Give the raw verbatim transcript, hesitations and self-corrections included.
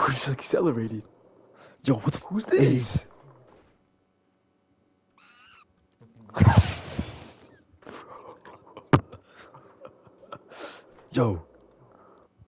just accelerated. Yo, what the, who's this? Yo.